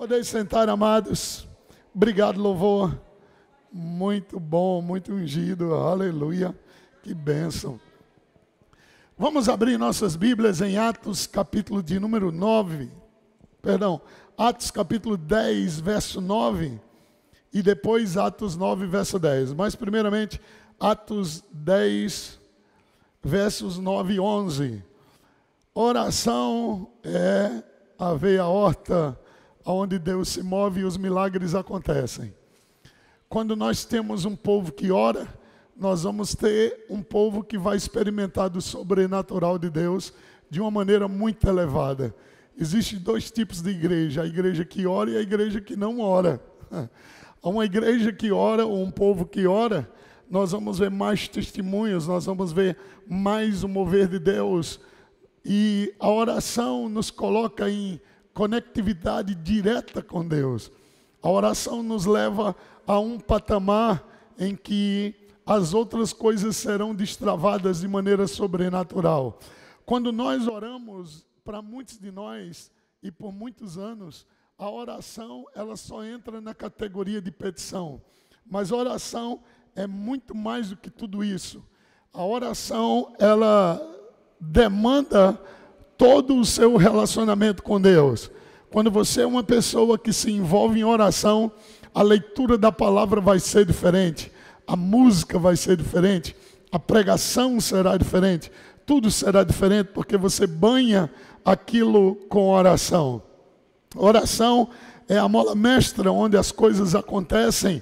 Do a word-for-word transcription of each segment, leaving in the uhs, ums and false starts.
Podem sentar, amados. Obrigado, louvor. Muito bom, muito ungido. Aleluia. Que bênção. Vamos abrir nossas Bíblias em Atos, capítulo de número nove. Perdão, Atos, capítulo dez, verso nove. E depois Atos nove, verso dez. Mas primeiramente, Atos dez, versos nove e onze. Oração é a veia horta onde Deus se move e os milagres acontecem. Quando nós temos um povo que ora, nós vamos ter um povo que vai experimentar do sobrenatural de Deus de uma maneira muito elevada. Existem dois tipos de igreja, a igreja que ora e a igreja que não ora. Uma igreja que ora, ou um povo que ora, nós vamos ver mais testemunhos, nós vamos ver mais o mover de Deus. E a oração nos coloca em conectividade direta com Deus. A oração nos leva a um patamar em que as outras coisas serão destravadas de maneira sobrenatural. Quando nós oramos, para muitos de nós, e por muitos anos, a oração ela só entra na categoria de petição. Mas a oração é muito mais do que tudo isso. A oração, ela demanda todo o seu relacionamento com Deus. Quando você é uma pessoa que se envolve em oração, a leitura da palavra vai ser diferente, a música vai ser diferente, a pregação será diferente, tudo será diferente porque você banha aquilo com oração. Oração é a mola mestra onde as coisas acontecem.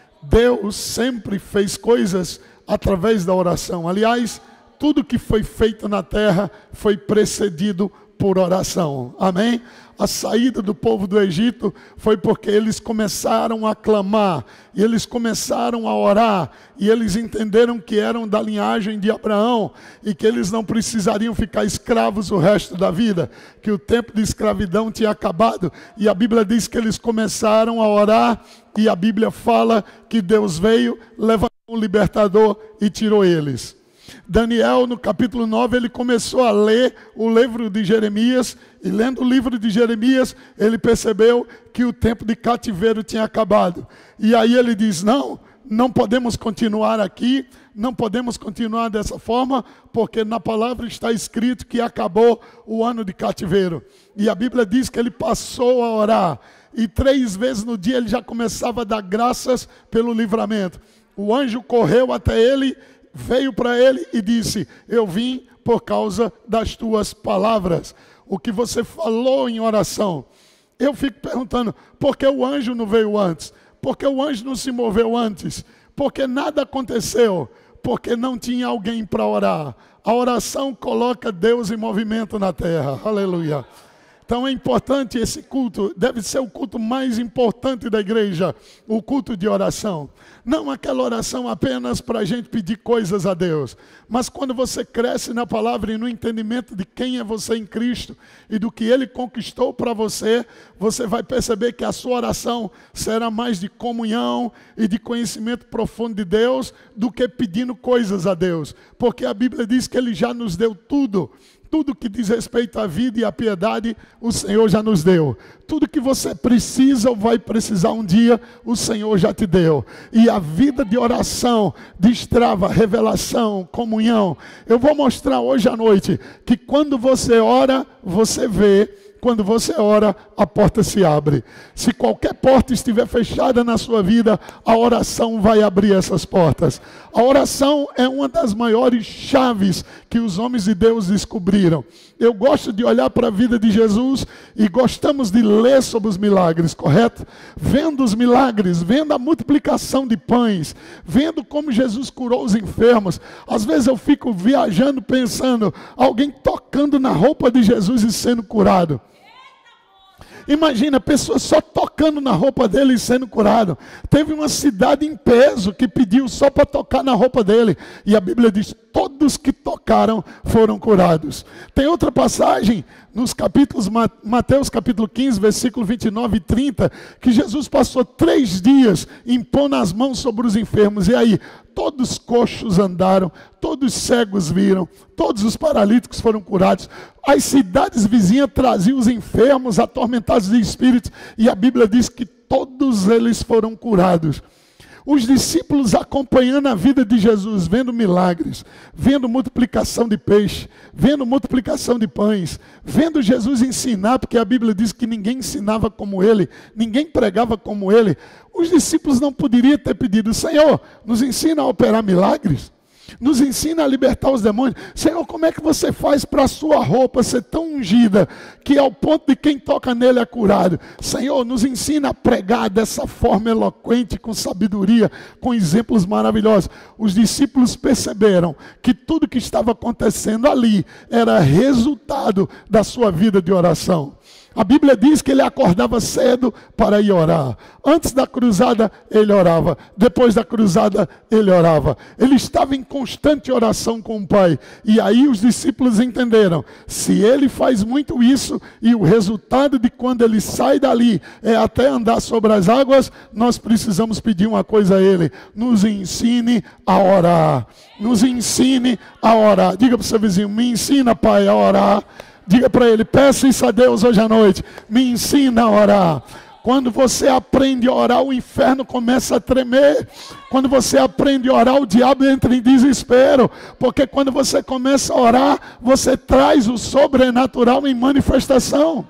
Deus sempre fez coisas através da oração. Aliás, tudo que foi feito na terra foi precedido por oração. Amém? A saída do povo do Egito foi porque eles começaram a clamar, e eles começaram a orar, e eles entenderam que eram da linhagem de Abraão, e que eles não precisariam ficar escravos o resto da vida, que o tempo de escravidão tinha acabado, e a Bíblia diz que eles começaram a orar, e a Bíblia fala que Deus veio, levantou um libertador e tirou eles. Daniel, no capítulo nove, ele começou a ler o livro de Jeremias, e lendo o livro de Jeremias, ele percebeu que o tempo de cativeiro tinha acabado. E aí ele diz, não, não podemos continuar aqui, não podemos continuar dessa forma, porque na palavra está escrito que acabou o ano de cativeiro. E a Bíblia diz que ele passou a orar, e três vezes no dia ele já começava a dar graças pelo livramento. O anjo correu até ele, veio para ele e disse, eu vim por causa das tuas palavras, o que você falou em oração. Eu fico perguntando, por que o anjo não veio antes? Por que o anjo não se moveu antes? Porque nada aconteceu, porque não tinha alguém para orar. A oração coloca Deus em movimento na terra, aleluia. Então é importante esse culto, deve ser o culto mais importante da igreja, o culto de oração. Não aquela oração apenas para a gente pedir coisas a Deus, mas quando você cresce na palavra e no entendimento de quem é você em Cristo e do que Ele conquistou para você, você vai perceber que a sua oração será mais de comunhão e de conhecimento profundo de Deus do que pedindo coisas a Deus, porque a Bíblia diz que Ele já nos deu tudo. Tudo que diz respeito à vida e à piedade, o Senhor já nos deu. Tudo que você precisa ou vai precisar um dia, o Senhor já te deu. E a vida de oração destrava revelação, comunhão. Eu vou mostrar hoje à noite que quando você ora, você vê. Quando você ora, a porta se abre. Se qualquer porta estiver fechada na sua vida, a oração vai abrir essas portas. A oração é uma das maiores chaves que os homens de Deus descobriram. Eu gosto de olhar para a vida de Jesus e gostamos de ler sobre os milagres, correto? Vendo os milagres, vendo a multiplicação de pães, vendo como Jesus curou os enfermos. Às vezes eu fico viajando pensando, alguém tocando na roupa de Jesus e sendo curado. Imagina, a pessoa só tocando na roupa dele e sendo curado. Teve uma cidade em peso que pediu só para tocar na roupa dele. E a Bíblia diz, todos que tocaram foram curados. Tem outra passagem nos capítulos, Mateus capítulo quinze, versículo vinte e nove e trinta, que Jesus passou três dias impondo as mãos sobre os enfermos. E aí, todos os coxos andaram, todos os cegos viram, todos os paralíticos foram curados. As cidades vizinhas traziam os enfermos, atormentados de espíritos, e a Bíblia diz que todos eles foram curados. Os discípulos acompanhando a vida de Jesus, vendo milagres, vendo multiplicação de peixe, vendo multiplicação de pães, vendo Jesus ensinar, porque a Bíblia diz que ninguém ensinava como ele, ninguém pregava como ele. Os discípulos não poderiam ter pedido: Senhor, nos ensina a operar milagres, nos ensina a libertar os demônios. Senhor, como é que você faz para a sua roupa ser tão ungida que ao ponto de quem toca nele é curado? Senhor, nos ensina a pregar dessa forma eloquente, com sabedoria, com exemplos maravilhosos. Os discípulos perceberam que tudo que estava acontecendo ali era resultado da sua vida de oração. A Bíblia diz que ele acordava cedo para ir orar. Antes da cruzada, ele orava. Depois da cruzada, ele orava. Ele estava em constante oração com o Pai. E aí os discípulos entenderam: se ele faz muito isso, e o resultado de quando ele sai dali é até andar sobre as águas, nós precisamos pedir uma coisa a ele: nos ensine a orar. Nos ensine a orar. Diga para o seu vizinho: me ensina, Pai, a orar. Diga para ele: peça isso a Deus hoje à noite. Me ensina a orar. Quando você aprende a orar, o inferno começa a tremer. Quando você aprende a orar, o diabo entra em desespero. Porque quando você começa a orar, você traz o sobrenatural em manifestação.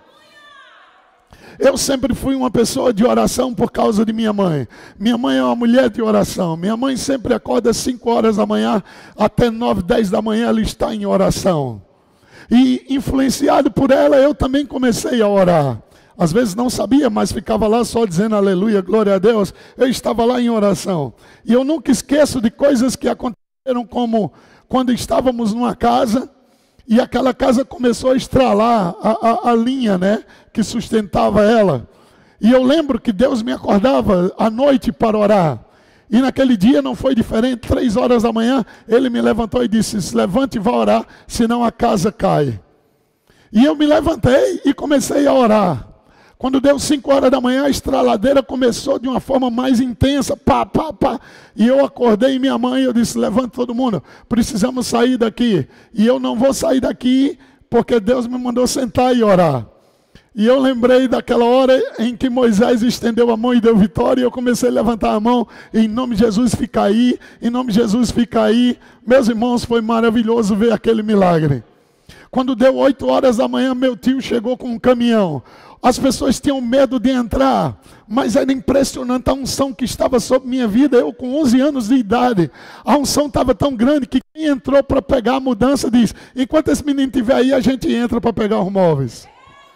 Eu sempre fui uma pessoa de oração por causa de minha mãe. Minha mãe é uma mulher de oração. Minha mãe sempre acorda às cinco horas da manhã, até nove, dez da manhã ela está em oração. E influenciado por ela, eu também comecei a orar. Às vezes não sabia, mas ficava lá só dizendo aleluia, glória a Deus. Eu estava lá em oração. E eu nunca esqueço de coisas que aconteceram, como quando estávamos numa casa e aquela casa começou a estralar a, a, a linha, né, que sustentava ela. E eu lembro que Deus me acordava à noite para orar. E naquele dia não foi diferente. Três horas da manhã, ele me levantou e disse: se levante e vá orar, senão a casa cai. E eu me levantei e comecei a orar. Quando deu cinco horas da manhã, a estraladeira começou de uma forma mais intensa. Pá, pá, pá. E eu acordei minha mãe e eu disse: levante todo mundo, precisamos sair daqui. E eu não vou sair daqui porque Deus me mandou sentar e orar. E eu lembrei daquela hora em que Moisés estendeu a mão e deu vitória, e eu comecei a levantar a mão: em nome de Jesus, fica aí, em nome de Jesus, fica aí. Meus irmãos, foi maravilhoso ver aquele milagre. Quando deu oito horas da manhã, meu tio chegou com um caminhão. As pessoas tinham medo de entrar, mas era impressionante a unção que estava sobre minha vida. Eu com onze anos de idade, a unção estava tão grande que quem entrou para pegar a mudança diz: enquanto esse menino estiver aí, a gente entra para pegar os móveis.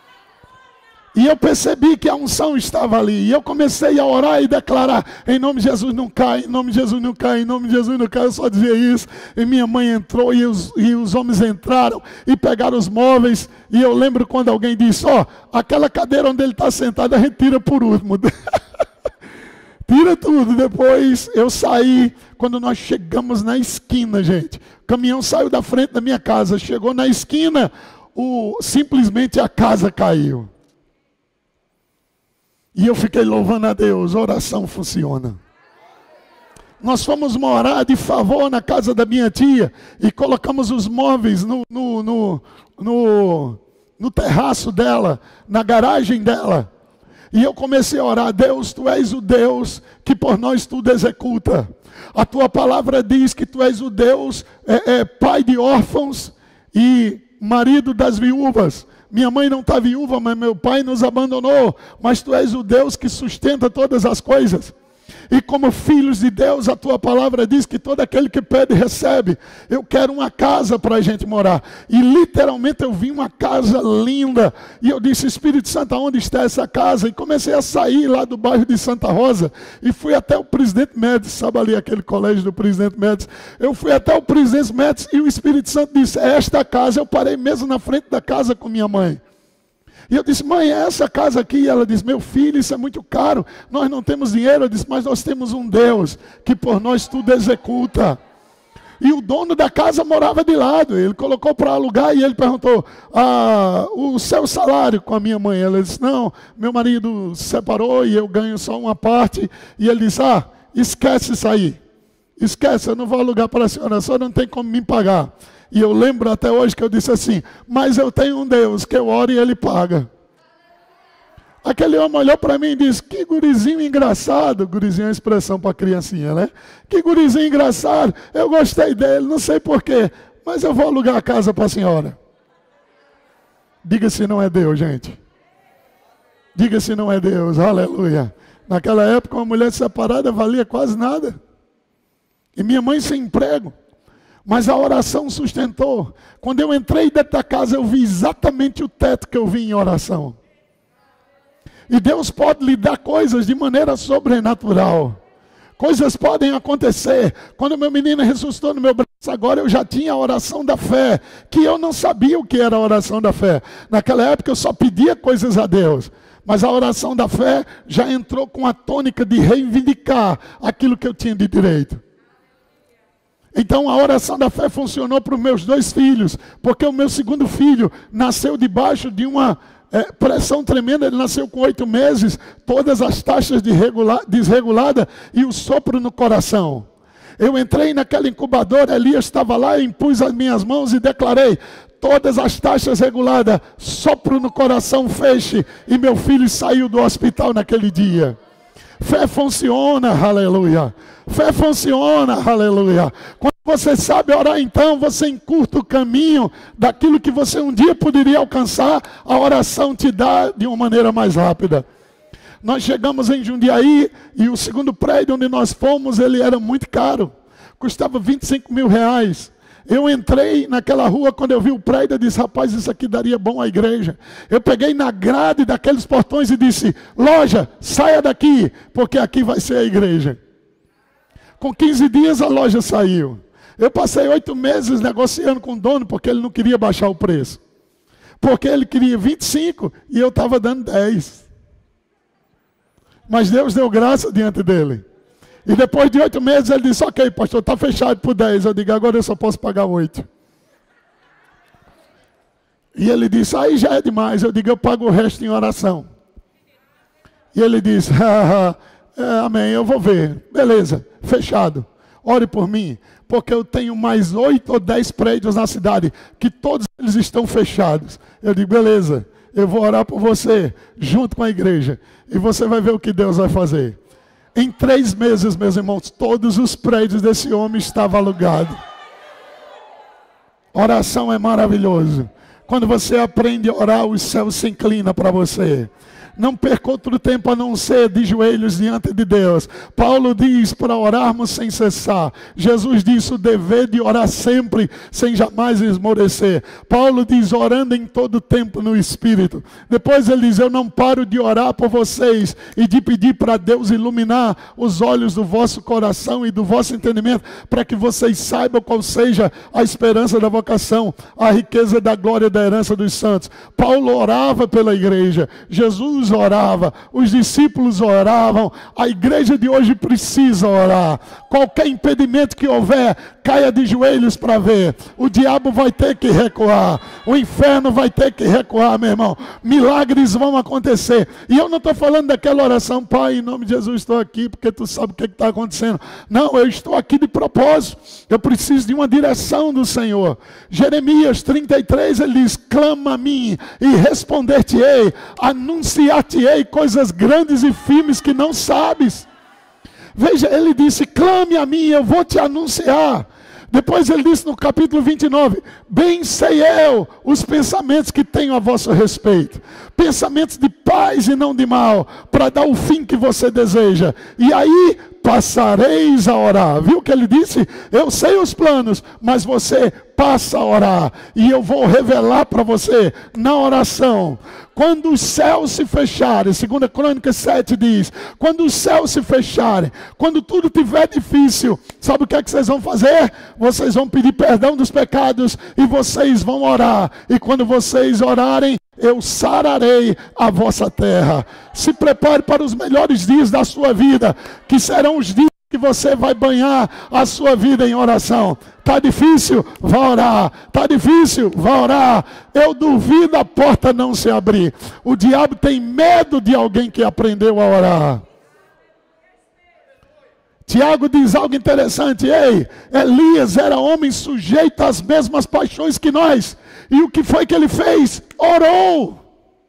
E eu percebi que a unção estava ali. E eu comecei a orar e declarar: em nome de Jesus não cai, em nome de Jesus não cai, em nome de Jesus não cai. Eu só dizia isso. E minha mãe entrou e os, e os homens entraram e pegaram os móveis. E eu lembro quando alguém disse: ó, oh, aquela cadeira onde ele está sentado, a gente tira por último. Tira tudo. Depois eu saí. Quando nós chegamos na esquina, gente, o caminhão saiu da frente da minha casa. Chegou na esquina, o, simplesmente a casa caiu. E eu fiquei louvando a Deus. Oração funciona. Nós fomos morar de favor na casa da minha tia e colocamos os móveis no, no, no, no, no terraço dela, na garagem dela. E eu comecei a orar: Deus, Tu és o Deus que por nós tudo executa. A Tua palavra diz que Tu és o Deus, é, é, pai de órfãos e marido das viúvas. Minha mãe não está viúva, mas meu pai nos abandonou. Mas Tu és o Deus que sustenta todas as coisas. E como filhos de Deus, a Tua palavra diz que todo aquele que pede, recebe. Eu quero uma casa para a gente morar. E literalmente eu vi uma casa linda. E eu disse: Espírito Santo, onde está essa casa? E comecei a sair lá do bairro de Santa Rosa. E fui até o Presidente Médici. Sabe ali aquele colégio do Presidente Médici? Eu fui até o Presidente Médici e o Espírito Santo disse: é esta casa. Eu parei mesmo na frente da casa com minha mãe. E eu disse: mãe, é essa casa aqui? E ela disse: meu filho, isso é muito caro, nós não temos dinheiro. Eu disse: mas nós temos um Deus que por nós tudo executa. E o dono da casa morava de lado. Ele colocou para alugar e ele perguntou, ah, o seu salário com a minha mãe? Ela disse, não, meu marido se separou e eu ganho só uma parte. E ele disse, ah, esquece isso aí. Esquece, eu não vou alugar para a senhora, a senhora não tem como me pagar. E eu lembro até hoje que eu disse assim, mas eu tenho um Deus que eu oro e ele paga. Aquele homem olhou para mim e disse, que gurizinho engraçado. Gurizinho é uma expressão para criancinha, né? Que gurizinho engraçado, eu gostei dele, não sei porquê, mas eu vou alugar a casa para a senhora. Diga se não é Deus, gente. Diga se não é Deus, aleluia. Naquela época uma mulher separada valia quase nada. E minha mãe sem emprego. Mas a oração sustentou. Quando eu entrei dentro da casa, eu vi exatamente o teto que eu vi em oração. E Deus pode lhe dar coisas de maneira sobrenatural. Coisas podem acontecer. Quando meu menino ressuscitou no meu braço, agora eu já tinha a oração da fé, que eu não sabia o que era a oração da fé. Naquela época eu só pedia coisas a Deus. Mas a oração da fé já entrou com a tônica de reivindicar aquilo que eu tinha de direito. Então a oração da fé funcionou para os meus dois filhos, porque o meu segundo filho nasceu debaixo de uma é, pressão tremenda, ele nasceu com oito meses, todas as taxas de desregulada e o sopro no coração. Eu entrei naquela incubadora, Elias estava lá, impus as minhas mãos e declarei, todas as taxas reguladas, sopro no coração, feche, e meu filho saiu do hospital naquele dia. Fé funciona, aleluia. Fé funciona, aleluia. Quando você sabe orar, então, você encurta o caminho daquilo que você um dia poderia alcançar, a oração te dá de uma maneira mais rápida. Nós chegamos em Jundiaí e o segundo prédio onde nós fomos, ele era muito caro. Custava vinte e cinco mil reais. Eu entrei naquela rua, quando eu vi o prédio, eu disse, rapaz, isso aqui daria bom à igreja. Eu peguei na grade daqueles portões e disse, loja, saia daqui, porque aqui vai ser a igreja. Com quinze dias a loja saiu. Eu passei oito meses negociando com o dono, porque ele não queria baixar o preço. Porque ele queria vinte e cinco e eu estava dando dez. Mas Deus deu graça diante dele. E depois de oito meses ele disse, ok, pastor, está fechado por dez. Eu digo, agora eu só posso pagar oito. E ele disse, aí já é demais. Eu digo, eu pago o resto em oração. E ele disse, ah, é, amém, eu vou ver. Beleza, fechado. Ore por mim, porque eu tenho mais oito ou dez prédios na cidade, que todos eles estão fechados. Eu digo, beleza, eu vou orar por você, junto com a igreja. E você vai ver o que Deus vai fazer. Em três meses, meus irmãos, todos os prédios desse homem estavam alugados. Oração é maravilhoso. Quando você aprende a orar, o céu se inclina para você. Não perca outro tempo a não ser de joelhos diante de Deus. Paulo diz para orarmos sem cessar. Jesus disse o dever de orar sempre, sem jamais esmorecer. Paulo diz orando em todo tempo no Espírito. Depois ele diz, eu não paro de orar por vocês e de pedir para Deus iluminar os olhos do vosso coração e do vosso entendimento, para que vocês saibam qual seja a esperança da vocação, a riqueza da glória da herança dos santos. Paulo orava pela igreja. Jesus orava, os discípulos oravam, a igreja de hoje precisa orar. Qualquer impedimento que houver, caia de joelhos para ver. O diabo vai ter que recuar, o inferno vai ter que recuar, meu irmão. Milagres vão acontecer. E eu não estou falando daquela oração, Pai, em nome de Jesus estou aqui, porque tu sabe o que está acontecendo. Não, eu estou aqui de propósito. Eu preciso de uma direção do Senhor. Jeremias trinta e três, ele diz, clama a mim e responder-te-ei, anunciar-te-ei coisas grandes e firmes que não sabes. Veja, ele disse, clame a mim, eu vou te anunciar. Depois ele disse no capítulo vinte e nove, bem sei eu os pensamentos que tenho a vosso respeito. Pensamentos de paz e não de mal, para dar o fim que você deseja. E aí passareis a orar. Viu o que ele disse? Eu sei os planos, mas você passa a orar. E eu vou revelar para você na oração. Quando os céus se fecharem, segunda Crônicas sete diz, quando os céus se fecharem, quando tudo estiver difícil, sabe o que é que vocês vão fazer? Vocês vão pedir perdão dos pecados e vocês vão orar. E quando vocês orarem, eu sararei a vossa terra. Se prepare para os melhores dias da sua vida, que serão os dias que você vai banhar a sua vida em oração. Está difícil? Vá orar. Está difícil? Vá orar. Eu duvido a porta não se abrir. O diabo tem medo de alguém que aprendeu a orar. Tiago diz algo interessante. Ei, Elias era homem sujeito às mesmas paixões que nós. E o que foi que ele fez? Orou.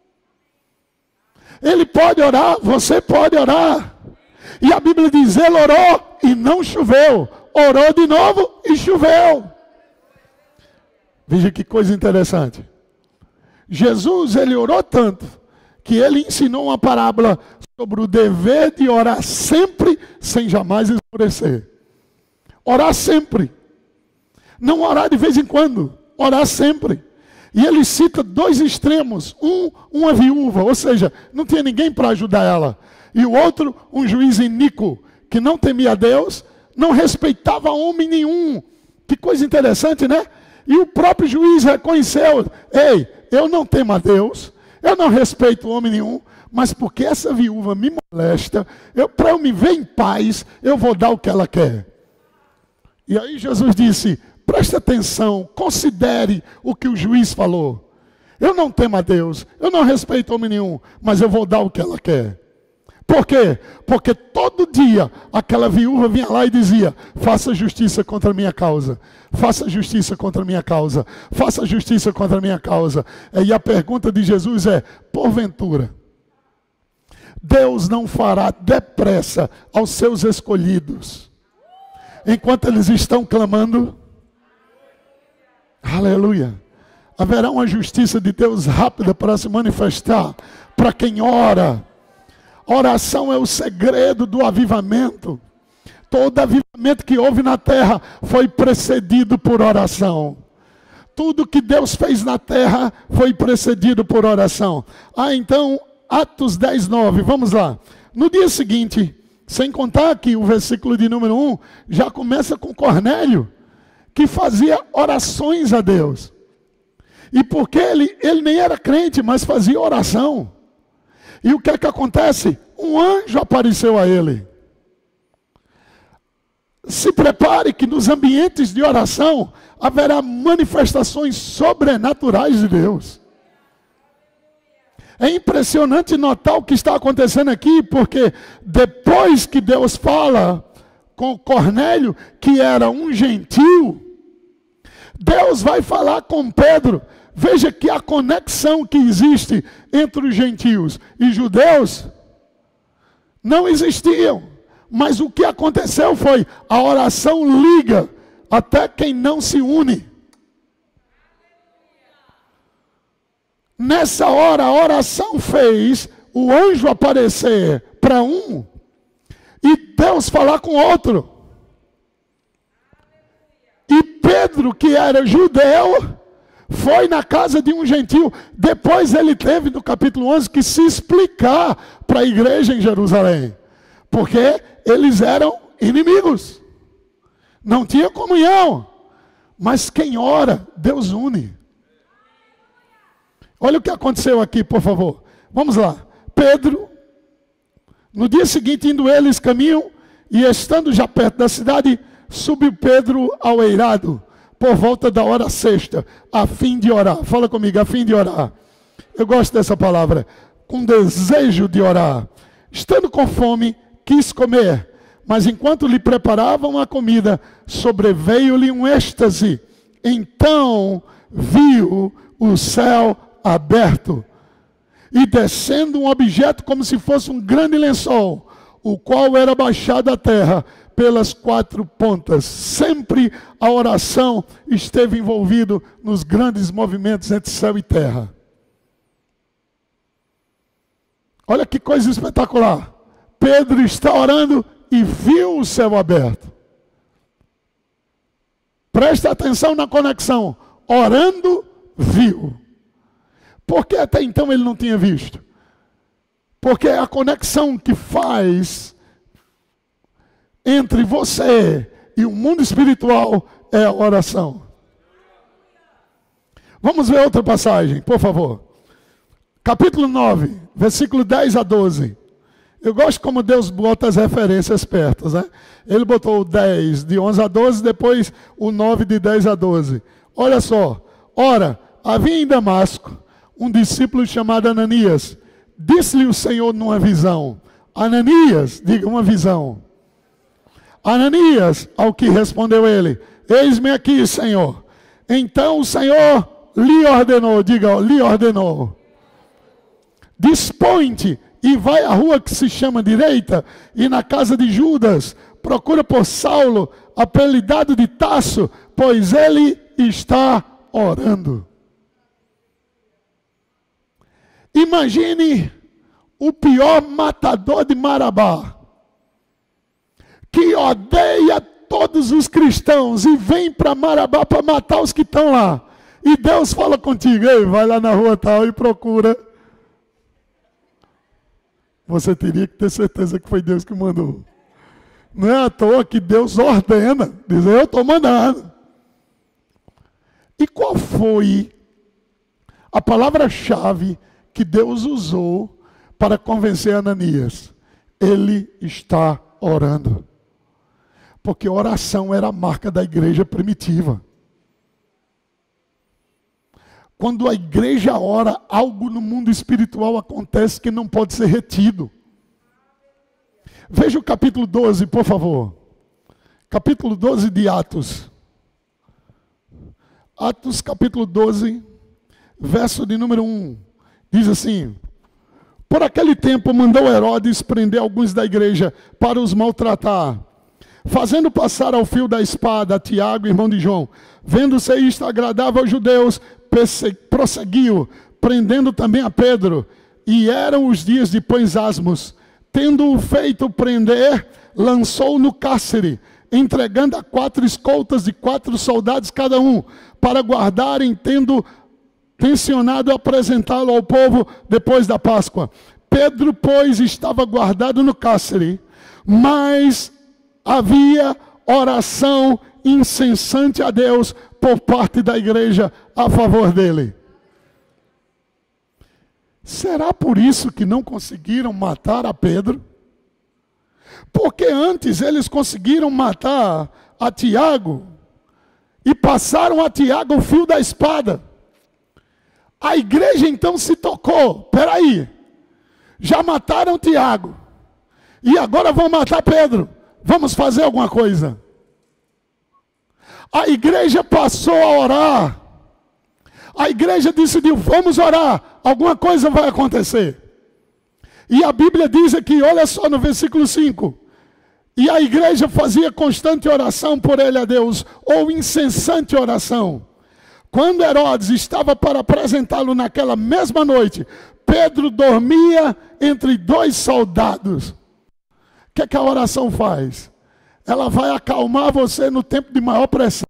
Ele pode orar, você pode orar. E a Bíblia diz, ele orou e não choveu. Orou de novo e choveu. Veja que coisa interessante. Jesus, ele orou tanto, que ele ensinou uma parábola sobre o dever de orar sempre, sem jamais esmorecer. Orar sempre. Não orar de vez em quando, orar sempre. E ele cita dois extremos. Um, uma viúva, ou seja, não tinha ninguém para ajudar ela. E o outro, um juiz iníquo, que não temia a Deus, não respeitava homem nenhum. Que coisa interessante, né? E o próprio juiz reconheceu, ei, eu não temo a Deus, eu não respeito homem nenhum, mas porque essa viúva me molesta, para eu me ver em paz, eu vou dar o que ela quer. E aí Jesus disse, preste atenção, considere o que o juiz falou. Eu não temo a Deus, eu não respeito homem nenhum, mas eu vou dar o que ela quer. Por quê? Porque todo dia aquela viúva vinha lá e dizia, faça justiça contra a minha causa, faça justiça contra a minha causa, faça justiça contra a minha causa. E a pergunta de Jesus é, porventura, Deus não fará depressa aos seus escolhidos, enquanto eles estão clamando? Aleluia. Haverá uma justiça de Deus rápida para se manifestar para quem ora. Oração é o segredo do avivamento. Todo avivamento que houve na terra foi precedido por oração. Tudo que Deus fez na terra foi precedido por oração. Ah, então, Atos dez, nove, vamos lá. No dia seguinte, sem contar que o versículo de número um já começa com Cornélio, que fazia orações a Deus. E porque ele, ele nem era crente, mas fazia oração. E o que é que acontece? Um anjo apareceu a ele. Se prepare que nos ambientes de oração haverá manifestações sobrenaturais de Deus. É impressionante notar o que está acontecendo aqui, porque depois que Deus fala com Cornélio, que era um gentil, Deus vai falar com Pedro. Veja que a conexão que existe entre os gentios e judeus não existiam. Mas o que aconteceu foi, a oração liga até quem não se une. Nessa hora, a oração fez o anjo aparecer para um e Deus falar com outro. E Pedro, que era judeu, foi na casa de um gentil. Depois ele teve, no capítulo onze, que se explicar para a igreja em Jerusalém. Porque eles eram inimigos. Não tinha comunhão. Mas quem ora, Deus une. Olha o que aconteceu aqui, por favor. Vamos lá. Pedro, no dia seguinte, indo eles caminham, e estando já perto da cidade, subiu Pedro ao eirado, por volta da hora sexta, a fim de orar. Fala comigo, a fim de orar. Eu gosto dessa palavra. Com desejo de orar. Estando com fome, quis comer. Mas enquanto lhe preparavam a comida, sobreveio-lhe um êxtase. Então viu o céu aberto. E descendo um objeto como se fosse um grande lençol, o qual era baixado à terra pelas quatro pontas. Sempre a oração esteve envolvida nos grandes movimentos entre céu e terra. Olha que coisa espetacular. Pedro está orando e viu o céu aberto. Presta atenção na conexão. Orando, viu. Porque até então ele não tinha visto. Porque a conexão que faz entre você e o mundo espiritual é a oração. Vamos ver outra passagem, por favor. Capítulo nove, versículo dez a doze. Eu gosto como Deus bota as referências perto, né? Ele botou o dez, de onze a doze, depois o nove, de dez a doze. Olha só. Ora, havia em Damasco um discípulo chamado Ananias. Disse-lhe o Senhor numa visão. Ananias, diga uma visão. Ananias, ao que respondeu ele, eis-me aqui, Senhor. Então o Senhor lhe ordenou, diga, lhe ordenou. Dispõe-te e vai à rua que se chama Direita, e na casa de Judas, procura por Saulo, apelidado de Tarso, pois ele está orando. Imagine o pior matador de Marabá, que odeia todos os cristãos e vem para Marabá para matar os que estão lá. E Deus fala contigo, ei, vai lá na rua tal e procura. Você teria que ter certeza que foi Deus que mandou. Não é à toa que Deus ordena, diz, eu estou mandando. E qual foi a palavra-chave que Deus usou para convencer Ananias? Ele está orando. Porque oração era a marca da igreja primitiva. Quando a igreja ora, algo no mundo espiritual acontece que não pode ser retido. Veja o capítulo doze, por favor. Capítulo doze de Atos. Atos capítulo doze, verso de número um. Diz assim: por aquele tempo mandou Herodes prender alguns da igreja para os maltratar, fazendo passar ao fio da espada a Tiago, irmão de João. Vendo-se isto agradável aos judeus, prosseguiu, prendendo também a Pedro. E eram os dias de pães asmos. Tendo-o feito prender, lançou-o no cárcere, entregando a quatro escoltas de quatro soldados cada um, para guardarem, tendo tensionado apresentá-lo ao povo depois da Páscoa. Pedro, pois, estava guardado no cárcere, mas havia oração incessante a Deus por parte da igreja a favor dele. Será por isso que não conseguiram matar a Pedro? Porque antes eles conseguiram matar a Tiago e passaram a Tiago o fio da espada. A igreja então se tocou. Peraí, já mataram Tiago e agora vão matar Pedro. Vamos fazer alguma coisa. A igreja passou a orar. A igreja decidiu, vamos orar. Alguma coisa vai acontecer. E a Bíblia diz aqui, olha só no versículo cinco. E a igreja fazia constante oração por ele a Deus, ou incessante oração. Quando Herodes estava para apresentá-lo naquela mesma noite, Pedro dormia entre dois soldados. O que é que a oração faz? Ela vai acalmar você no tempo de maior pressão.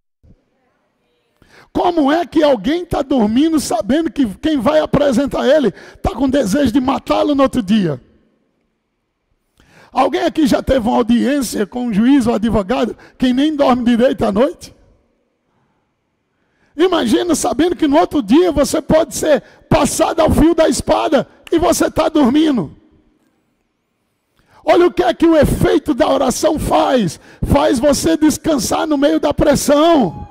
Como é que alguém está dormindo sabendo que quem vai apresentar ele está com desejo de matá-lo no outro dia? Alguém aqui já teve uma audiência com um juiz ou advogado que nem dorme direito à noite? Imagina sabendo que no outro dia você pode ser passado ao fio da espada e você está dormindo. Olha o que é que o efeito da oração faz. Faz você descansar no meio da pressão.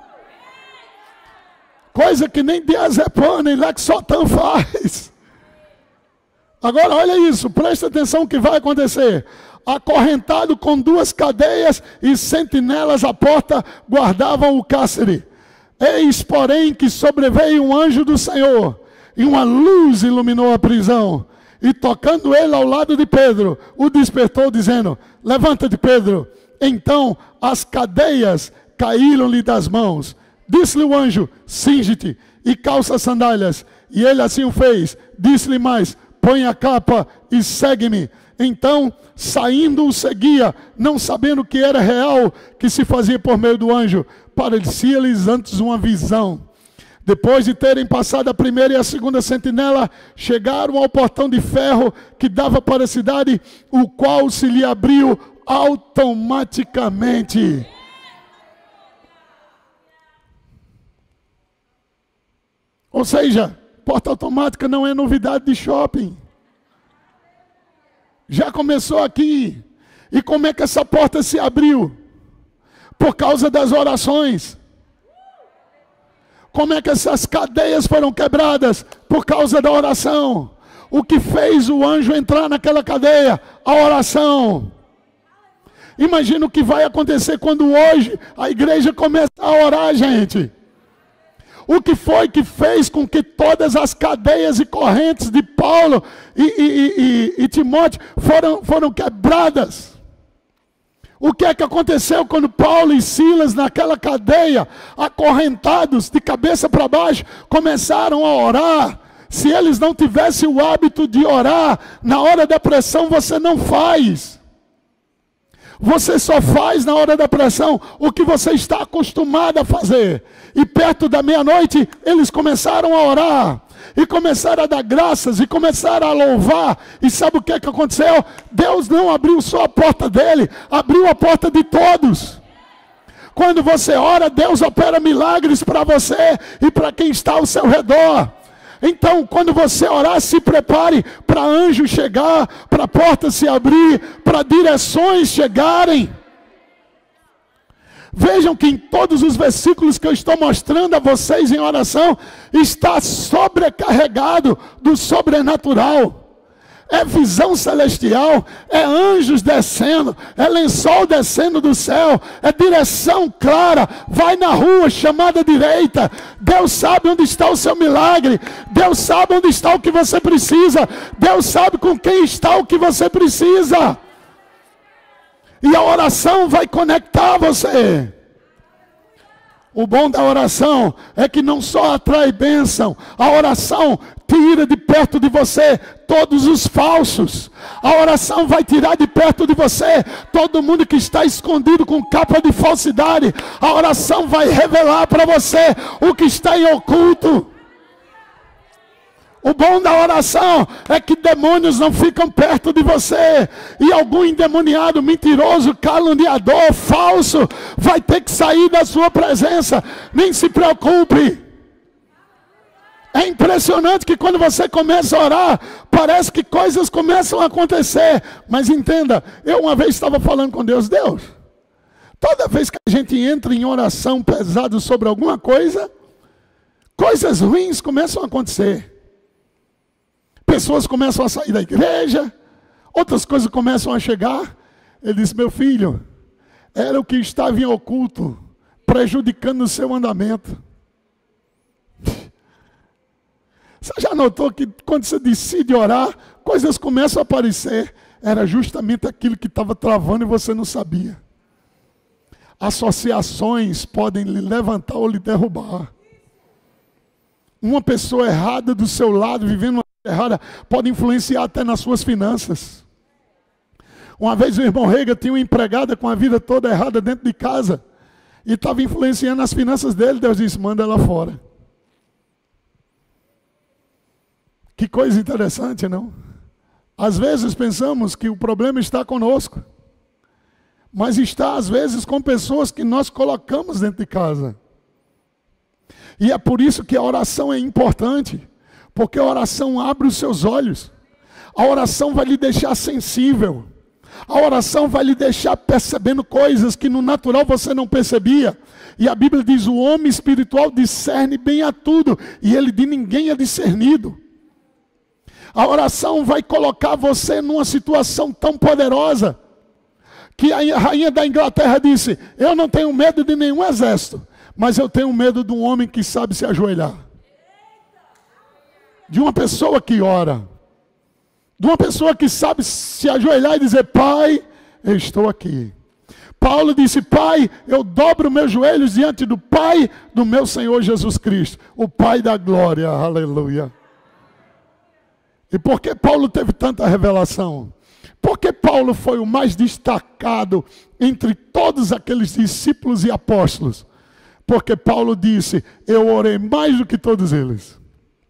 Coisa que nem diazepam, nem Lexotan faz. Agora olha isso, presta atenção o que vai acontecer. Acorrentado com duas cadeias e sentinelas à porta guardavam o cárcere. Eis, porém, que sobreveio um anjo do Senhor, e uma luz iluminou a prisão. E tocando ele ao lado de Pedro, o despertou, dizendo: levanta-te, Pedro. Então as cadeias caíram-lhe das mãos. Disse-lhe o anjo: cinge-te e calça as sandálias. E ele assim o fez. Disse-lhe mais: põe a capa e segue-me. Então, saindo, o seguia, não sabendo que era real, que se fazia por meio do anjo. Parecia-lhes antes uma visão. Depois de terem passado a primeira e a segunda sentinela, chegaram ao portão de ferro que dava para a cidade, o qual se lhe abriu automaticamente. Ou seja, porta automática não é novidade de shopping. Já começou aqui. E como é que essa porta se abriu? Por causa das orações. Como é que essas cadeias foram quebradas? Por causa da oração. O que fez o anjo entrar naquela cadeia? A oração. Imagina o que vai acontecer quando hoje a igreja começa a orar, gente. O que foi que fez com que todas as cadeias e correntes de Paulo e, e, e, e Timóteo foram, foram quebradas? O que é que aconteceu quando Paulo e Silas, naquela cadeia, acorrentados de cabeça para baixo, começaram a orar? Se eles não tivessem o hábito de orar, na hora da pressão você não faz. Você só faz na hora da pressão o que você está acostumado a fazer. E perto da meia-noite, eles começaram a orar. E começaram a dar graças, e começaram a louvar. E sabe o que é que aconteceu? Deus não abriu só a porta dele, abriu a porta de todos. Quando você ora, Deus opera milagres para você e para quem está ao seu redor. Então, quando você orar, se prepare para anjo chegar, para a porta se abrir, para direções chegarem. Vejam que em todos os versículos que eu estou mostrando a vocês em oração, está sobrecarregado do sobrenatural. É visão celestial, é anjos descendo, é lençol descendo do céu, é direção clara, vai na rua chamada direita. Deus sabe onde está o seu milagre, Deus sabe onde está o que você precisa, Deus sabe com quem está o que você precisa. E a oração vai conectar você. O bom da oração é que não só atrai bênção, a oração tira de perto de você todos os falsos. A oração vai tirar de perto de você todo mundo que está escondido com capa de falsidade. A oração vai revelar para você o que está em oculto. O bom da oração é que demônios não ficam perto de você. E algum endemoniado, mentiroso, caluniador, falso, vai ter que sair da sua presença. Nem se preocupe. É impressionante que quando você começa a orar, parece que coisas começam a acontecer. Mas entenda, eu uma vez estava falando com Deus. Deus, toda vez que a gente entra em oração pesado sobre alguma coisa, coisas ruins começam a acontecer. Pessoas começam a sair da igreja, outras coisas começam a chegar. Ele disse, meu filho, era o que estava em oculto, prejudicando o seu andamento. Você já notou que quando você decide orar, coisas começam a aparecer? Era justamente aquilo que estava travando e você não sabia. Associações podem lhe levantar ou lhe derrubar. Uma pessoa errada do seu lado, vivendo uma vida errada, pode influenciar até nas suas finanças. Uma vez o irmão Rega tinha uma empregada com a vida toda errada dentro de casa, e estava influenciando as finanças dele. Deus disse, manda ela fora. Que coisa interessante, não? Às vezes pensamos que o problema está conosco, mas está às vezes com pessoas que nós colocamos dentro de casa. E é por isso que a oração é importante, porque a oração abre os seus olhos, a oração vai lhe deixar sensível, a oração vai lhe deixar percebendo coisas que no natural você não percebia. E a Bíblia diz, o homem espiritual discerne bem a tudo, e ele de ninguém é discernido. A oração vai colocar você numa situação tão poderosa, que a rainha da Inglaterra disse, eu não tenho medo de nenhum exército, mas eu tenho medo de um homem que sabe se ajoelhar. De uma pessoa que ora. De uma pessoa que sabe se ajoelhar e dizer, Pai, eu estou aqui. Paulo disse, Pai, eu dobro meus joelhos diante do Pai do meu Senhor Jesus Cristo, o Pai da glória, aleluia. E por que Paulo teve tanta revelação? Porque Paulo foi o mais destacado entre todos aqueles discípulos e apóstolos. Porque Paulo disse, eu orei mais do que todos eles.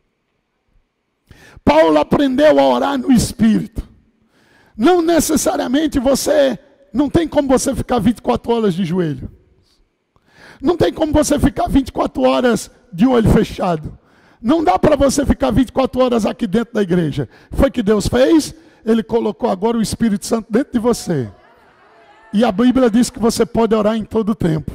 Paulo aprendeu a orar no Espírito. Não necessariamente você, não tem como você ficar vinte e quatro horas de joelho. Não tem como você ficar vinte e quatro horas de olho fechado. Não dá para você ficar vinte e quatro horas aqui dentro da igreja. Foi que Deus fez? Ele colocou agora o Espírito Santo dentro de você. E a Bíblia diz que você pode orar em todo tempo.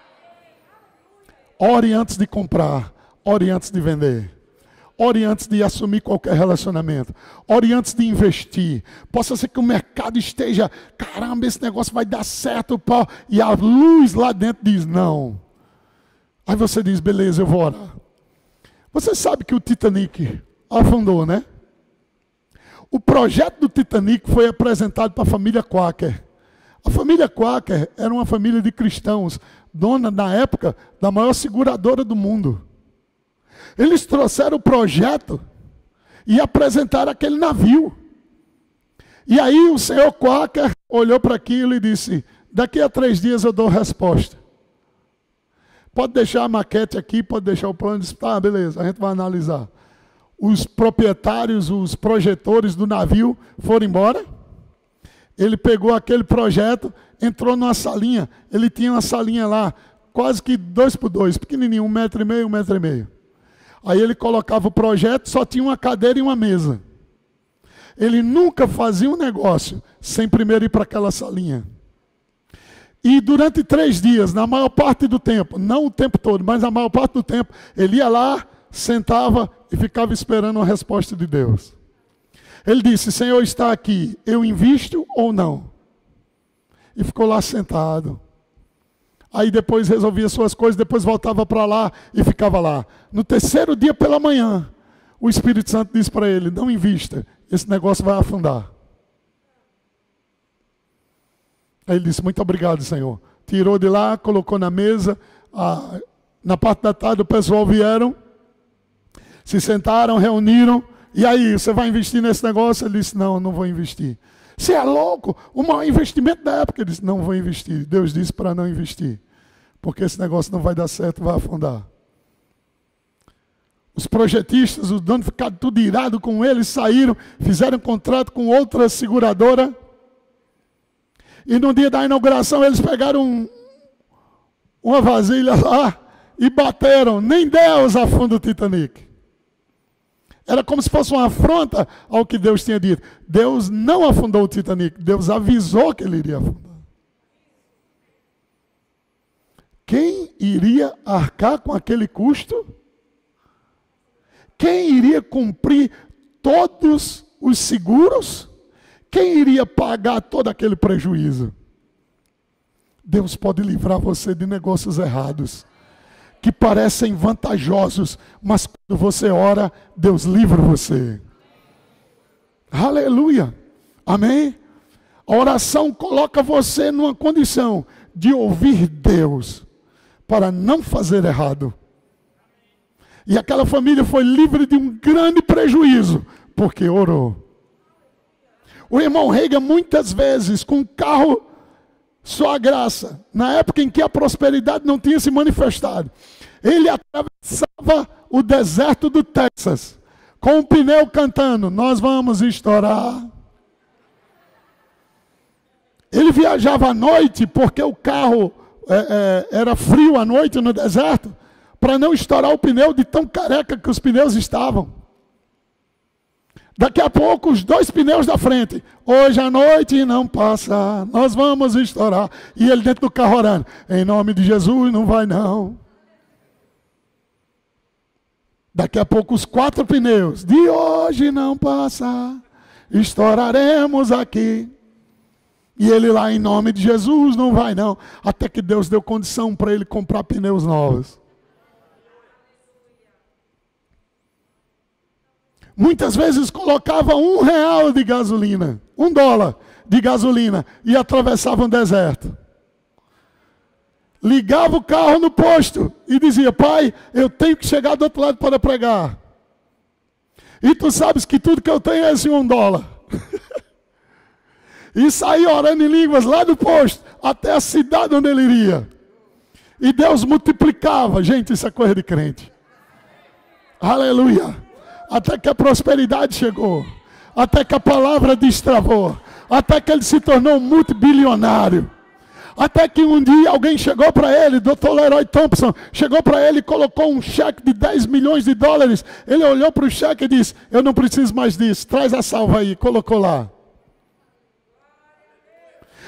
Ore antes de comprar, ore antes de vender. Ore antes de assumir qualquer relacionamento. Ore antes de investir. Possa ser que o mercado esteja, caramba, esse negócio vai dar certo, pau. E a luz lá dentro diz, não. Aí você diz, beleza, eu vou orar. Você sabe que o Titanic afundou, né? O projeto do Titanic foi apresentado para a família Quaker. A família Quaker era uma família de cristãos, dona, na época, da maior seguradora do mundo. Eles trouxeram o projeto e apresentaram aquele navio. E aí o senhor Quaker olhou para aquilo e disse, daqui a três dias eu dou resposta. Pode deixar a maquete aqui, pode deixar o plano. Disse, tá, beleza, a gente vai analisar. Os proprietários, os projetores do navio foram embora. Ele pegou aquele projeto, entrou numa salinha. Ele tinha uma salinha lá, quase que dois por dois, pequenininho, um metro e meio, um metro e meio. Aí ele colocava o projeto, só tinha uma cadeira e uma mesa. Ele nunca fazia um negócio sem primeiro ir para aquela salinha. E durante três dias, na maior parte do tempo, não o tempo todo, mas na maior parte do tempo, ele ia lá, sentava e ficava esperando a resposta de Deus. Ele disse, Senhor está aqui, eu invisto ou não? E ficou lá sentado. Aí depois resolvia suas coisas, depois voltava para lá e ficava lá. No terceiro dia pela manhã, o Espírito Santo disse para ele, não invista, esse negócio vai afundar. Aí ele disse, muito obrigado, Senhor. Tirou de lá, colocou na mesa. A, na parte da tarde o pessoal vieram, se sentaram, reuniram. E aí, você vai investir nesse negócio? Ele disse, não, não vou investir. Você é louco? O maior investimento da época. Ele disse, não vou investir. Deus disse para não investir. Porque esse negócio não vai dar certo, vai afundar. Os projetistas, os donos ficaram tudo irados com ele, saíram, fizeram um contrato com outra seguradora. E no dia da inauguração eles pegaram um, uma vasilha lá e bateram. Nem Deus afunda o Titanic. Era como se fosse uma afronta ao que Deus tinha dito. Deus não afundou o Titanic, Deus avisou que ele iria afundar. Quem iria arcar com aquele custo? Quem iria cumprir todos os seguros? Quem iria pagar todo aquele prejuízo? Deus pode livrar você de negócios errados, que parecem vantajosos, mas quando você ora, Deus livra você. Aleluia. Amém? A oração coloca você numa condição de ouvir Deus, para não fazer errado. E aquela família foi livre de um grande prejuízo, porque orou. O irmão Reagan, muitas vezes, com um carro só a graça, na época em que a prosperidade não tinha se manifestado, ele atravessava o deserto do Texas, com um pneu cantando, nós vamos estourar. Ele viajava à noite, porque o carro é, é, era frio à noite no deserto, para não estourar o pneu de tão careca que os pneus estavam. Daqui a pouco, os dois pneus da frente. Hoje à noite não passa, nós vamos estourar. E ele dentro do carro orando. Em nome de Jesus, não vai não. Daqui a pouco, os quatro pneus. De hoje não passa, estouraremos aqui. E ele lá, em nome de Jesus, não vai não. Até que Deus deu condição para ele comprar pneus novos. Muitas vezes colocava um real de gasolina, um dólar de gasolina e atravessava um deserto. Ligava o carro no posto e dizia, pai, eu tenho que chegar do outro lado para pregar. E tu sabes que tudo que eu tenho é esse um dólar. E saía orando em línguas lá do posto até a cidade onde ele iria. E Deus multiplicava. Gente, isso é coisa de crente. Aleluia. Até que a prosperidade chegou, até que a palavra destravou, até que ele se tornou multibilionário, até que um dia alguém chegou para ele, doutor Leroy Thompson, chegou para ele e colocou um cheque de dez milhões de dólares, ele olhou para o cheque e disse, eu não preciso mais disso, traz a salva aí, colocou lá.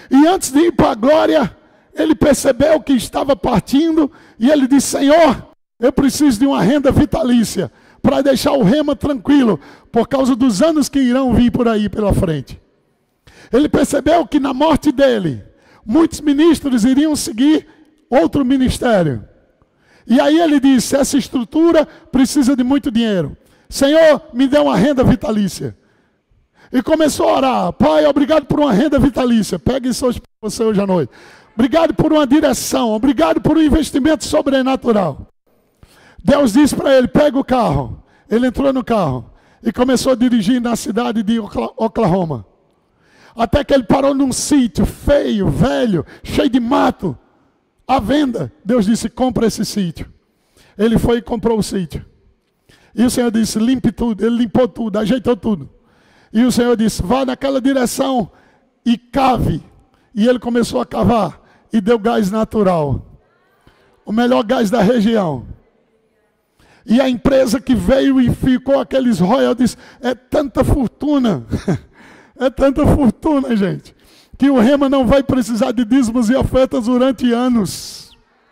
E antes de ir para a glória, ele percebeu que estava partindo e ele disse: Senhor, eu preciso de uma renda vitalícia para deixar o rema tranquilo, por causa dos anos que irão vir por aí pela frente. Ele percebeu que na morte dele, muitos ministros iriam seguir outro ministério. E aí ele disse: essa estrutura precisa de muito dinheiro. Senhor, me dê uma renda vitalícia. E começou a orar: Pai, obrigado por uma renda vitalícia. Pegue isso hoje para você hoje à noite. Obrigado por uma direção. Obrigado por um investimento sobrenatural. Deus disse para ele: pega o carro. Ele entrou no carro e começou a dirigir na cidade de Oklahoma. Até que ele parou num sítio feio, velho, cheio de mato, à venda. Deus disse: compra esse sítio. Ele foi e comprou o sítio. E o Senhor disse: limpe tudo. Ele limpou tudo, ajeitou tudo. E o Senhor disse: vá naquela direção e cave. E ele começou a cavar e deu gás natural. O melhor gás da região. E a empresa que veio e ficou aqueles royalties, é tanta fortuna. É tanta fortuna, gente, que o rema não vai precisar de dízimos e ofertas durante anos.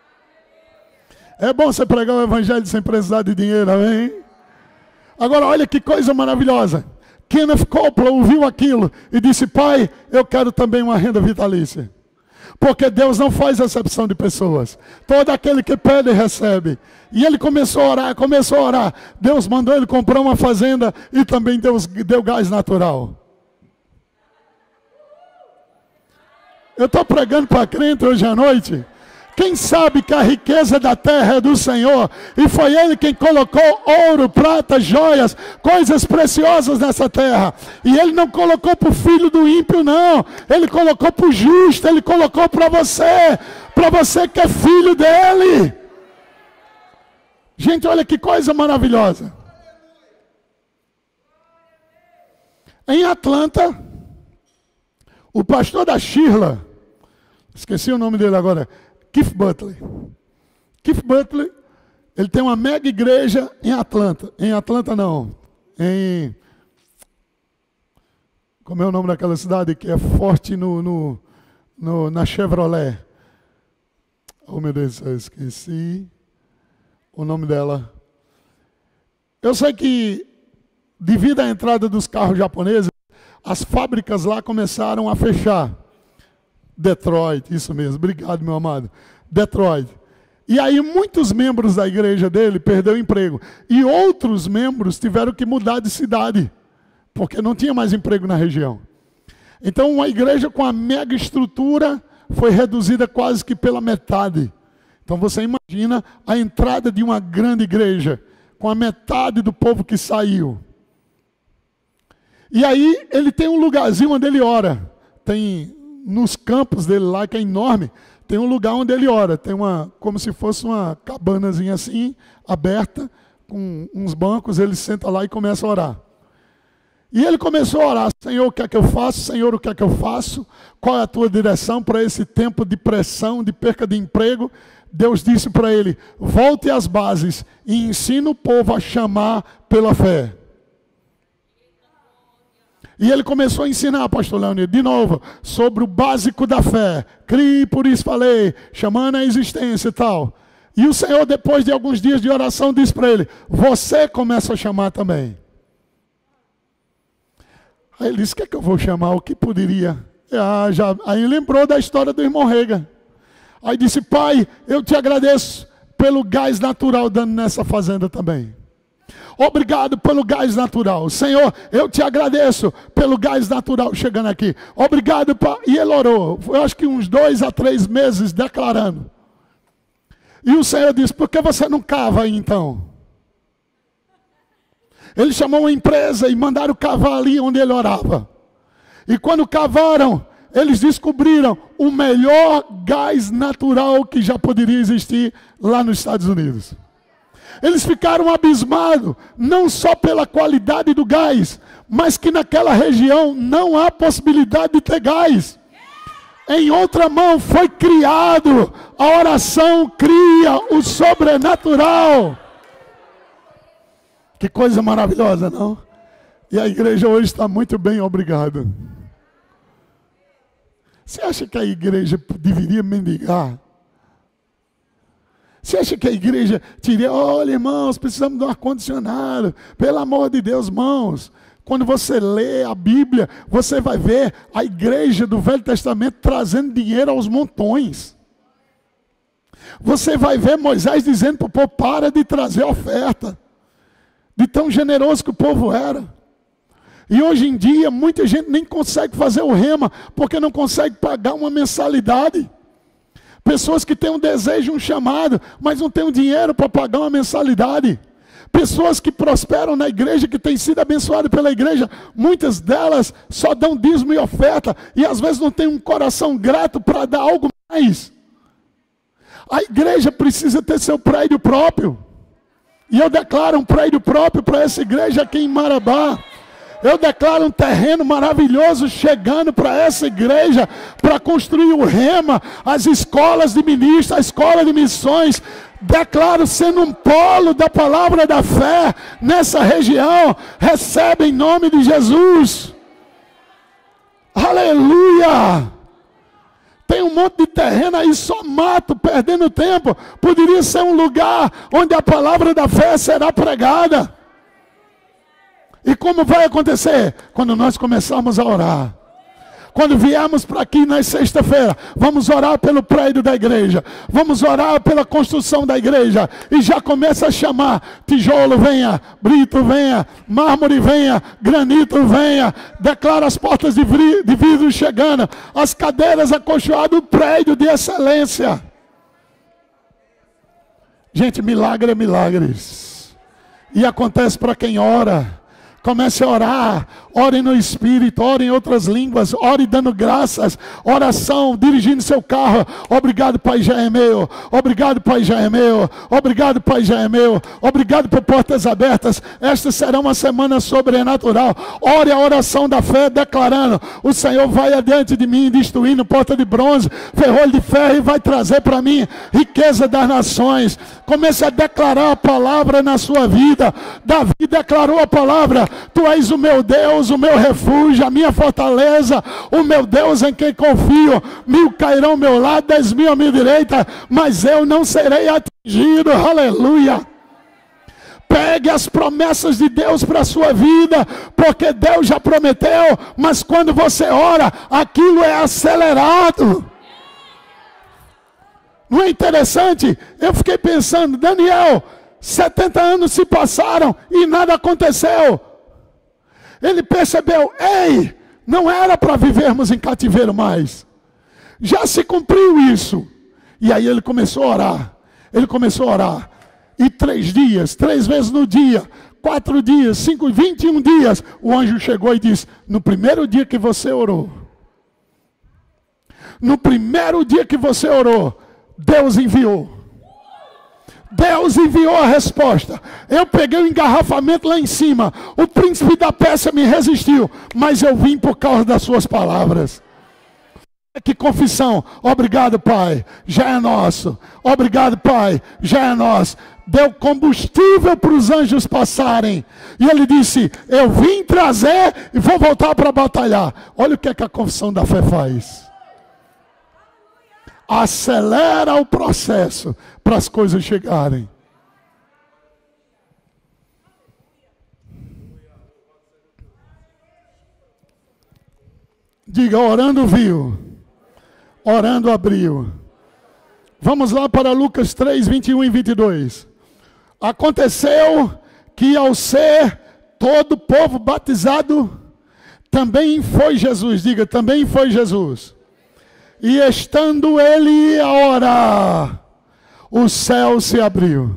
É bom você pregar o evangelho sem precisar de dinheiro, amém? Agora olha que coisa maravilhosa. Kenneth Copeland ouviu aquilo e disse: Pai, eu quero também uma renda vitalícia. Porque Deus não faz acepção de pessoas. Todo aquele que pede, recebe. E ele começou a orar, começou a orar. Deus mandou ele comprar uma fazenda e também Deus deu gás natural. Eu estou pregando para crente hoje à noite. Quem sabe que a riqueza da terra é do Senhor, e foi Ele quem colocou ouro, prata, joias, coisas preciosas nessa terra. E Ele não colocou para o filho do ímpio, não. Ele colocou para o justo, Ele colocou para você, para você que é filho dEle. Gente, olha que coisa maravilhosa. Em Atlanta, o pastor da Shirla, esqueci o nome dele agora, Keith Butler. Keith Butler, ele tem uma mega igreja em Atlanta. Em Atlanta não, em... Como é o nome daquela cidade que é forte no, no, no, na Chevrolet? Oh meu Deus, eu esqueci o nome dela. Eu sei que, devido à entrada dos carros japoneses, as fábricas lá começaram a fechar. Detroit, isso mesmo, obrigado meu amado. Detroit. E aí muitos membros da igreja dele perderam o emprego. E outros membros tiveram que mudar de cidade, porque não tinha mais emprego na região. Então uma igreja com a mega estrutura foi reduzida quase que pela metade. Então você imagina a entrada de uma grande igreja, com a metade do povo que saiu. E aí ele tem um lugarzinho onde ele ora. Tem nos campos dele lá, que é enorme, tem um lugar onde ele ora. Tem uma, como se fosse uma cabanazinha assim, aberta, com uns bancos, ele senta lá e começa a orar. E ele começou a orar: Senhor, o que é que eu faço? Senhor, o que é que eu faço? Qual é a tua direção para esse tempo de pressão, de perca de emprego? Deus disse para ele: volte às bases e ensina o povo a chamar pela fé. E ele começou a ensinar, pastor Leonir, de novo, sobre o básico da fé. Crie, por isso falei, chamando a existência e tal. E o Senhor, depois de alguns dias de oração, disse para ele: você começa a chamar também. Aí ele disse: o que é que eu vou chamar? O que poderia? Ah, já... Aí lembrou da história do irmão Rega. Aí disse: Pai, eu te agradeço pelo gás natural dando nessa fazenda também. Obrigado pelo gás natural. Senhor, eu te agradeço pelo gás natural chegando aqui. Obrigado. Pa... E ele orou, eu acho que uns dois a três meses declarando. E o Senhor disse: por que você não cava aí então? Ele chamou uma empresa e mandaram cavar ali onde ele orava. E quando cavaram, eles descobriram o melhor gás natural que já poderia existir lá nos Estados Unidos. Eles ficaram abismados, não só pela qualidade do gás, mas que naquela região não há possibilidade de ter gás. Em outra mão, foi criado, a oração cria o sobrenatural. Que coisa maravilhosa, não? E a igreja hoje está muito bem, obrigado. Você acha que a igreja deveria mendigar? Você acha que a igreja diria, olha irmãos, precisamos de um ar-condicionado, pelo amor de Deus, irmãos. Quando você lê a Bíblia, você vai ver a igreja do Velho Testamento trazendo dinheiro aos montões. Você vai ver Moisés dizendo para o povo, para de trazer oferta. De tão generoso que o povo era. E hoje em dia, muita gente nem consegue fazer o rema, porque não consegue pagar uma mensalidade. Pessoas que têm um desejo, um chamado, mas não têm um dinheiro para pagar uma mensalidade. Pessoas que prosperam na igreja, que têm sido abençoadas pela igreja, muitas delas só dão dízimo e oferta, e às vezes não têm um coração grato para dar algo mais. A igreja precisa ter seu prédio próprio. E eu declaro um prédio próprio para essa igreja aqui em Marabá. Eu declaro um terreno maravilhoso chegando para essa igreja, para construir o rema, as escolas de ministros, a escola de missões. Declaro sendo um polo da palavra da fé nessa região. Recebe em nome de Jesus. Aleluia! Tem um monte de terreno aí, só mato, perdendo tempo. Poderia ser um lugar onde a palavra da fé será pregada. E como vai acontecer? Quando nós começarmos a orar. Quando viemos para aqui na sexta-feira, vamos orar pelo prédio da igreja. Vamos orar pela construção da igreja. E já começa a chamar. Tijolo venha, brito venha, mármore venha, granito venha. Declara as portas de vidro chegando. As cadeiras acolchoadas, o prédio de excelência. Gente, milagre é milagres. E acontece para quem ora. Comece a orar, ore no Espírito, ore em outras línguas, ore dando graças, oração, dirigindo seu carro. Obrigado, Pai, já é meu. Obrigado, Pai, já é meu. Obrigado, Pai, já é meu. Obrigado por portas abertas. Esta será uma semana sobrenatural. Ore a oração da fé, declarando: o Senhor vai adiante de mim, destruindo porta de bronze, ferrolho de ferro, e vai trazer para mim riqueza das nações. Comece a declarar a palavra na sua vida. Davi declarou a palavra: tu és o meu Deus, o meu refúgio, a minha fortaleza, o meu Deus em quem confio. Mil cairão ao meu lado, dez mil à minha direita, mas eu não serei atingido. Aleluia! Pegue as promessas de Deus para a sua vida, porque Deus já prometeu, mas quando você ora, aquilo é acelerado. Não é interessante? Eu fiquei pensando, Daniel, setenta anos se passaram e nada aconteceu. Ele percebeu, ei, não era para vivermos em cativeiro mais. Já se cumpriu isso. E aí ele começou a orar. Ele começou a orar. E três dias, três vezes no dia, quatro dias, cinco, vinte e um dias, o anjo chegou e disse: no primeiro dia que você orou, no primeiro dia que você orou, Deus enviou. Deus enviou a resposta. Eu peguei o engarrafamento lá em cima. O príncipe da Pérsia me resistiu, mas eu vim por causa das suas palavras. Que confissão. Obrigado, Pai, já é nosso. Obrigado, Pai, já é nosso. Deu combustível para os anjos passarem. E ele disse: eu vim trazer e vou voltar para batalhar. Olha o que é que a confissão da fé faz. Acelera o processo para as coisas chegarem. Diga: orando viu, orando abriu. Vamos lá para Lucas três, vinte e um e vinte e dois. Aconteceu que ao ser todo o povo batizado, também foi Jesus. Diga: também foi Jesus. E estando ele a orar, o céu se abriu.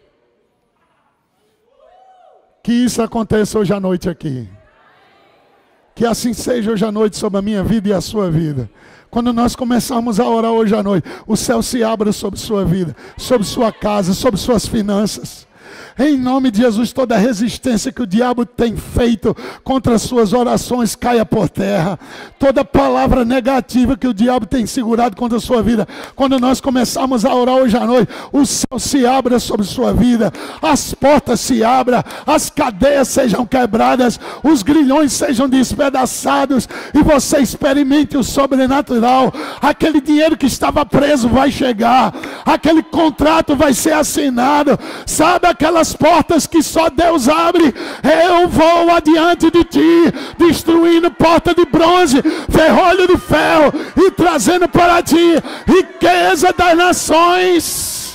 Que isso aconteça hoje à noite aqui. Que assim seja hoje à noite sobre a minha vida e a sua vida. Quando nós começarmos a orar hoje à noite, o céu se abra sobre sua vida, sobre sua casa, sobre suas finanças. Em nome de Jesus, toda resistência que o diabo tem feito contra as suas orações caia por terra. Toda palavra negativa que o diabo tem segurado contra a sua vida, quando nós começarmos a orar hoje à noite, o céu se abra sobre sua vida, as portas se abram, as cadeias sejam quebradas, os grilhões sejam despedaçados e você experimente o sobrenatural. Aquele dinheiro que estava preso vai chegar, aquele contrato vai ser assinado. Sabe aquelas portas que só Deus abre? Eu vou adiante de ti, destruindo porta de bronze, ferrolho de ferro, e trazendo para ti riqueza das nações.